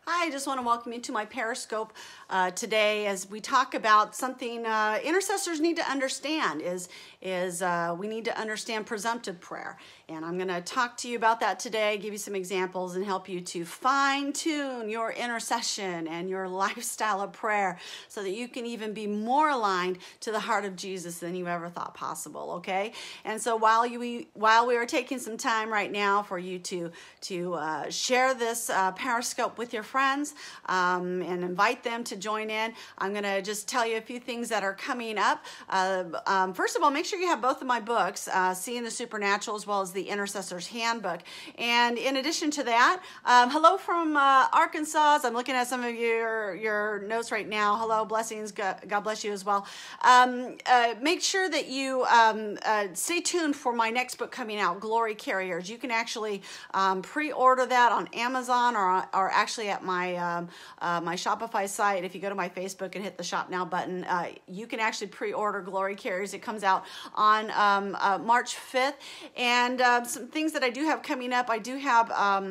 Hi, I just want to welcome you to my Periscope today as we talk about something intercessors need to understand is we need to understand presumptive prayer. And I'm going to talk to you about that today, give you some examples, and help you to fine-tune your intercession and your lifestyle of prayer so that you can even be more aligned to the heart of Jesus than you ever thought possible, okay? And so while we are taking some time right now for you to share this Periscope with your friends and invite them to join in, I'm going to just tell you a few things that are coming up. First of all, make sure you have both of my books, Seeing the Supernatural as well as the Intercessor's Handbook. And in addition to that, hello from Arkansas. I'm looking at some of your notes right now. Hello, blessings. God bless you as well. Make sure that you stay tuned for my next book coming out, Glory Carriers. You can actually pre-order that on Amazon or actually at my my Shopify site. If you go to my Facebook and hit the Shop Now button, you can actually pre-order Glory Carriers. It comes out on March 5th. And some things that I do have coming up, I do have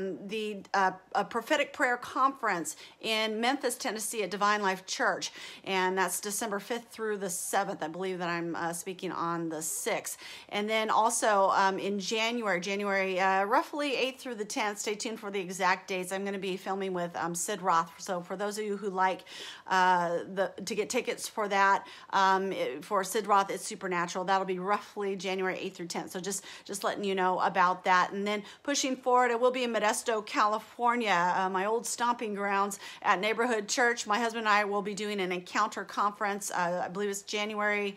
a prophetic prayer conference in Memphis, Tennessee at Divine Life Church. And that's December 5th through the 7th. I believe that I'm speaking on the 6th. And then also in January, roughly 8th through the 10th, stay tuned for the exact dates. I'm going to be filming with Sid Roth. So for those of you who like to get tickets for that, for Sid Roth, It's Supernatural, that'll be roughly January 8th through 10th. So just letting you know about that. And then pushing forward, I will be in Modesto, California, my old stomping grounds at Neighborhood Church. My husband and I will be doing an encounter conference. I believe it's January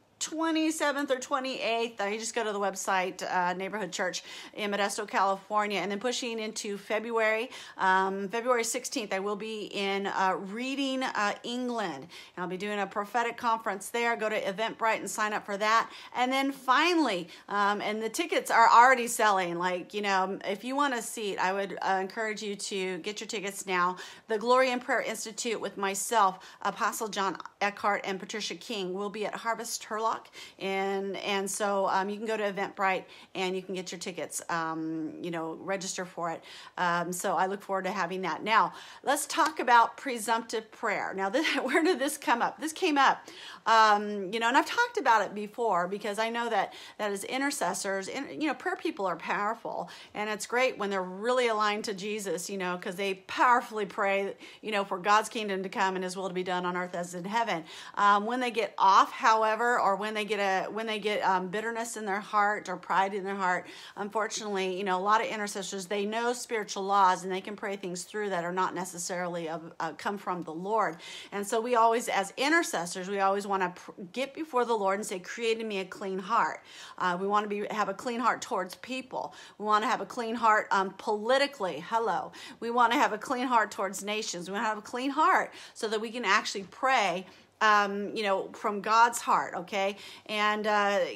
27th or 28th. You just go to the website, Neighborhood Church in Modesto, California. And then pushing into February 16th, I will be in Reading, England. And I'll be doing a prophetic conference there. Go to Eventbrite and sign up for that. And then finally, and the tickets are already selling. Like, you know, if you want a seat, I would encourage you to get your tickets now. The Glory and Prayer Institute with myself, Apostle John Eckhart, and Patricia King will be at Harvest Turlock. And so you can go to Eventbrite and you can get your tickets, register for it. So I look forward to having that. Now, let's talk about presumptive prayer. Now, where did this come up? This came up, and I've talked about it before because I know that as intercessors, prayer people are powerful. And it's great when they're really aligned to Jesus, because they powerfully pray, for God's kingdom to come and His will to be done on earth as in heaven. When they get off, however, or when they get bitterness in their heart or pride in their heart, unfortunately, a lot of intercessors, they know spiritual laws and they can pray things through that are not necessarily come from the Lord. And so we always, as intercessors, we always want to get before the Lord and say, create in me a clean heart. We want to have a clean heart towards people. We want to have a clean heart politically. Hello. We want to have a clean heart towards nations. We want to have a clean heart so that we can actually pray from God's heart, okay? And,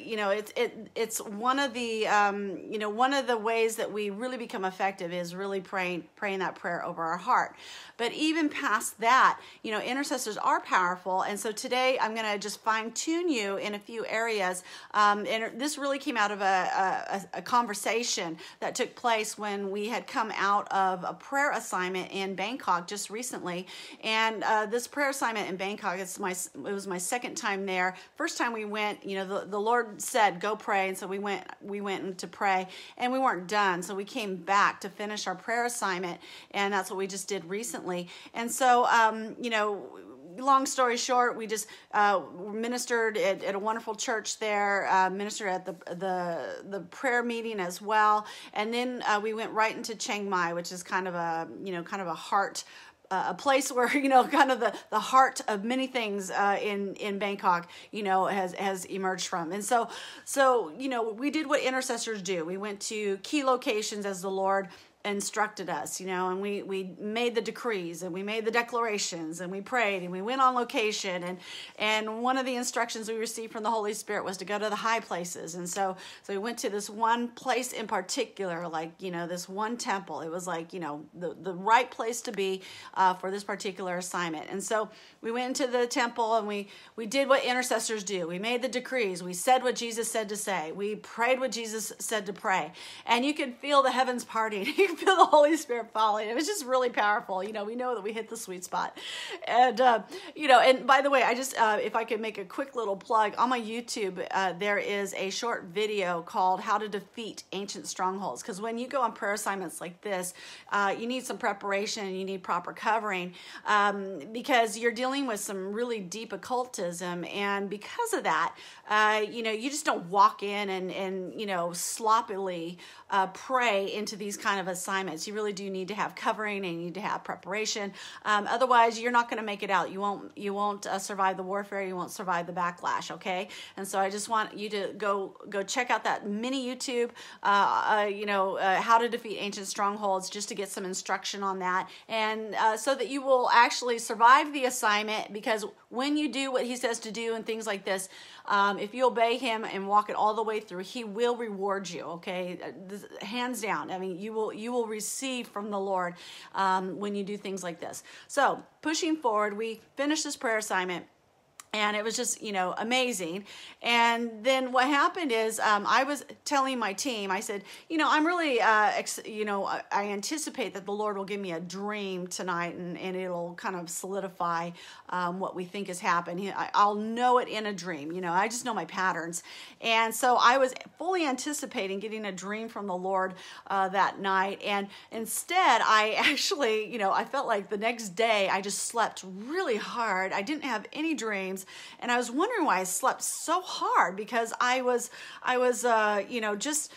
it's one of the, one of the ways that we really become effective is really praying that prayer over our heart. But even past that, intercessors are powerful. And so today I'm going to just fine tune you in a few areas. And this really came out of a conversation that took place when we had come out of a prayer assignment in Bangkok just recently. And this prayer assignment in Bangkok, it was my second time there. First time we went, the Lord said, go pray. And so we went to pray and we weren't done. So we came back to finish our prayer assignment. And that's what we just did recently. And so, long story short, we just ministered at a wonderful church there, ministered at the prayer meeting as well. And then we went right into Chiang Mai, which is kind of a heart, a place where, kind of the heart of many things in Bangkok, has emerged from. And so, we did what intercessors do. We went to key locations as the Lord instructed us, and we made the decrees and we made the declarations and we prayed and we went on location and one of the instructions we received from the Holy Spirit was to go to the high places. And so we went to this one place in particular, like, this one temple. It was like, the right place to be for this particular assignment. And so we went into the temple and we did what intercessors do. We made the decrees. We said what Jesus said to say. We prayed what Jesus said to pray. And you could feel the heavens parting. You can feel the Holy Spirit falling. It was just really powerful. You know, we know that we hit the sweet spot. And, you know, and by the way, I just, if I could make a quick little plug, on my YouTube, there is a short video called How to Defeat Ancient Strongholds. Because when you go on prayer assignments like this, you need some preparation and you need proper covering, because you're dealing with some really deep occultism. And because of that, you know, you just don't walk in and you know, sloppily pray into these kind of assignments. You really do need to have covering and you need to have preparation. Otherwise, you're not going to make it out. You won't survive the warfare. You won't survive the backlash. Okay. And so I just want you to go check out that mini YouTube, you know, How to Defeat Ancient Strongholds, just to get some instruction on that. And so that you will actually survive the assignment, because when you do what he says to do and things like this, if you obey him and walk it all the way through, he will reward you. Okay. Hands down. I mean, you will receive from the Lord when you do things like this. So pushing forward, we finished this prayer assignment. And it was just, you know, amazing. And then what happened is I was telling my team, I said, you know, I'm really, you know, I anticipate that the Lord will give me a dream tonight, and it'll kind of solidify what we think has happened. I'll know it in a dream. You know, I just know my patterns. And so I was fully anticipating getting a dream from the Lord that night. And instead, I actually, you know, I felt like the next day I just slept really hard. I didn't have any dreams. And I was wondering why I slept so hard, because I was, you know, just,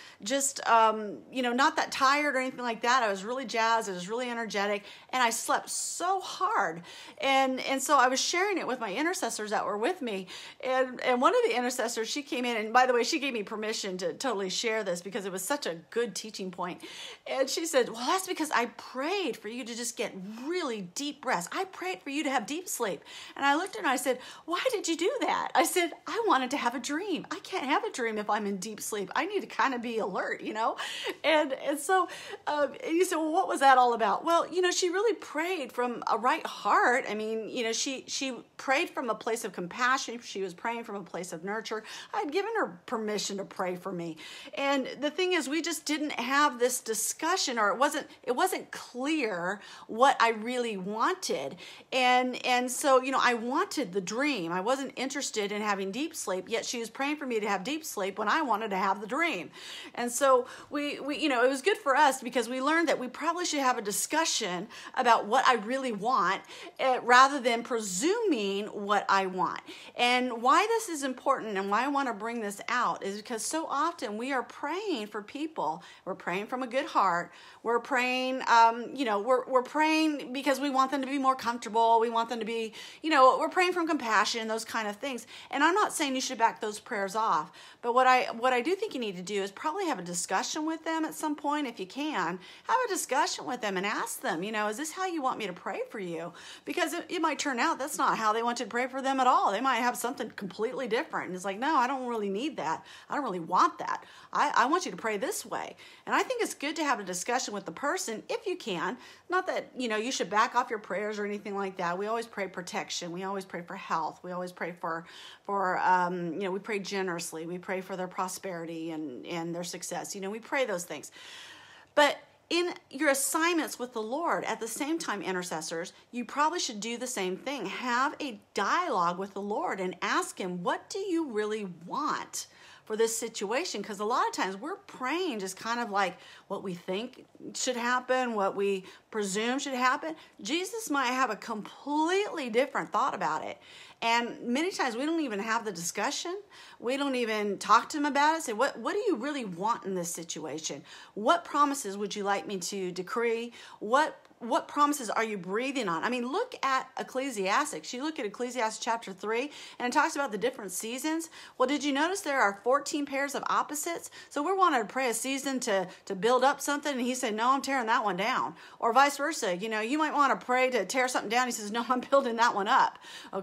you know, not that tired or anything like that. I was really jazzed. I was really energetic, and I slept so hard. And so I was sharing it with my intercessors that were with me. And one of the intercessors, she came in, and by the way, she gave me permission to totally share this because it was such a good teaching point. And she said, well, that's because I prayed for you to just get really deep rest. I prayed for you to have deep sleep. And I looked at her and I said, why did you do that? I said, I wanted to have a dream. I can't have a dream if I'm in deep sleep. I need to kind of be alert, you know? And so you said, well, what was that all about? Well, you know, she really prayed from a right heart. I mean, you know, she prayed from a place of compassion. She was praying from a place of nurture. I'd given her permission to pray for me. And the thing is, we just didn't have this discussion, or it wasn't clear what I really wanted. And so, you know, I wanted the dream. I wasn't interested in having deep sleep, yet she was praying for me to have deep sleep when I wanted to have the dream. And so we you know, it was good for us because we learned that we probably should have a discussion about what I really want, rather than presuming what I want. And why this is important and why I want to bring this out is because so often we are praying for people. We're praying from a good heart. We're praying, you know, we're praying because we want them to be more comfortable. We want them to be, you know, we're praying from compassion and those kind of things. And I'm not saying you should back those prayers off, but what I do think you need to do is probably have a discussion with them at some point. If you can, have a discussion with them and ask them, you know, is this how you want me to pray for you? Because it might turn out that's not how they want you to pray for them at all. They might have something completely different. And it's like, no, I don't really need that. I don't really want that. I want you to pray this way. And I think it's good to have a discussion with the person if you can. Not that, you know, you should back off your prayers or anything like that. We always pray protection. We always pray for health. We always pray for you know, we pray generously. We pray for their prosperity and their success. You know, we pray those things. But in your assignments with the Lord, at the same time, intercessors, you probably should do the same thing. Have a dialogue with the Lord and ask him, what do you really want for this situation? Because a lot of times we're praying just kind of like what we think should happen, what we presume should happen. Jesus might have a completely different thought about it. And many times we don't even have the discussion. We don't even talk to him about it. Say, what do you really want in this situation? What promises would you like me to decree? What promises are you breathing on? I mean, look at Ecclesiastes. You look at Ecclesiastes chapter 3, and it talks about the different seasons. Well, did you notice there are 14 pairs of opposites? So we're wanting to pray a season to build up something, and he said, no, I'm tearing that one down. Or vice versa. You know, you might want to pray to tear something down. He says, no, I'm building that one up. Okay?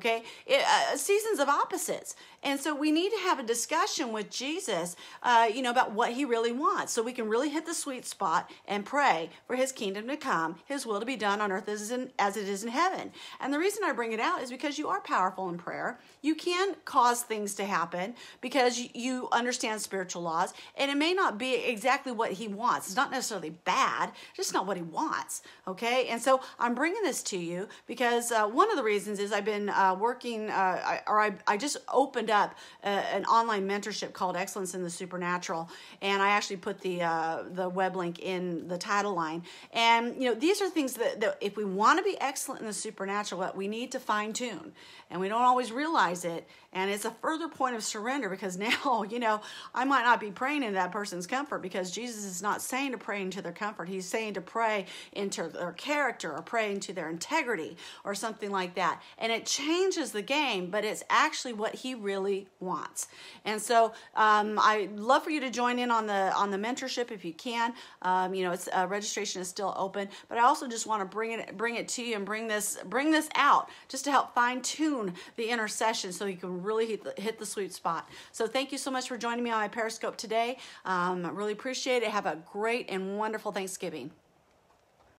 seasons of opposites. And so we need to have a discussion with Jesus, about what he really wants, so we can really hit the sweet spot and pray for his kingdom to come, his will to be done on earth as it is in heaven. And the reason I bring it out is because you are powerful in prayer. You can cause things to happen because you understand spiritual laws, and it may not be exactly what he wants. It's not necessarily bad, just not what he wants, okay? And so I'm bringing this to you because one of the reasons is I've been working, I just opened up an online mentorship called Excellence in the Supernatural, and I actually put the web link in the title line. And these are things that if we want to be excellent in the supernatural, we need to fine tune, and we don't always realize it. And it's a further point of surrender, because now, I might not be praying in that person's comfort, because Jesus is not saying to pray into their comfort. He's saying to pray into their character, or pray into their integrity, or something like that. And it changes the game, but it's actually what he really wants. And so I'd love for you to join in on the mentorship if you can. It's registration is still open, but I also just want to bring it to you and bring this out just to help fine tune the intercession, so you can really hit the sweet spot. So thank you so much for joining me on my Periscope today. I really appreciate it. Have a great and wonderful Thanksgiving.